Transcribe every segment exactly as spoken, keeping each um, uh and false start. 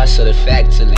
Hustle the factory.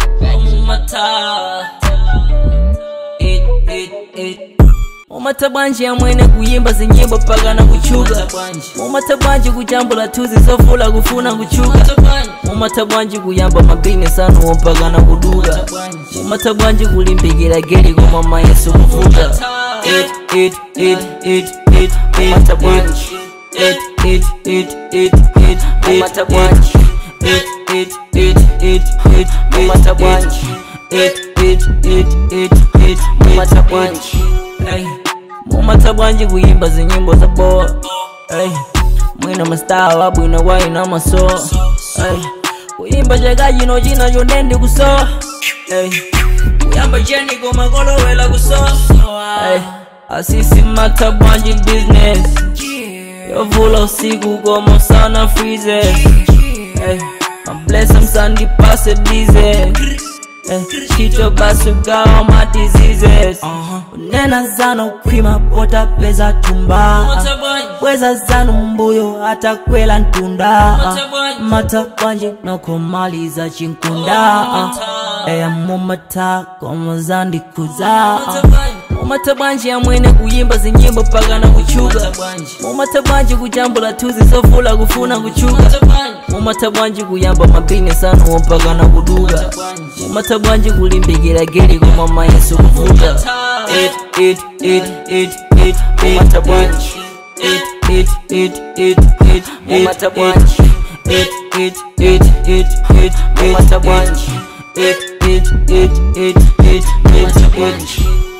Mumata bwanji ya mwene kuyimba zinyimbo paka na kuchuga. Mumata bwanji kujambula tuzi sofula kufuna kuchuga. Mumata bwanji kuyamba mabini sanu mpaka na kuduga. Mumata bwanji kulimbigira geli kwa mama Yesu kufuga. It, it, it, it, it, mumata bwanji. It, it, it, it, it, mumata bwanji. It, it, it, it, it, mumata bwanji. It, it, it, it, it, mumata bwanji. Hey, mumata bwanji kuyimba zinyimbo za boa. Hey, mwina mastaa wabwina waina maso. Hey, kuyimba jagaji no jina jondendi kuso. Hey, kuyamba jeni goma golo wela kuso. Hey, asisi mata bwanji business. Yo vula usiku goma sana freeze. Hey, I'm blessed I'm sandy pass it disease. Chito basuga my diseases. Nena zano kwima pota peza tumba. Weza zano mbuyo hata kwela ntunda. Mata bwanji no kumaliza chinkunda. Eya mumata koma zandi kuza. Mumata bwanji ya mwene kuyimba zinyimbo paka na kuchuga. Mumata bwanji kujambula tuzi sofula kufuna kuchuga. Mumata bwanji kuyamba mabini sanu mpaka na kuduga. Mumata bwanji kulimbigira geli kwa mama Yesu kufuga. It, it, it, it, it, mumata bwanji. It, it, it, it, it, mumata bwanji. It, it, it, it, it, mumata bwanji. It, it, it, it, it, mumata bwanji.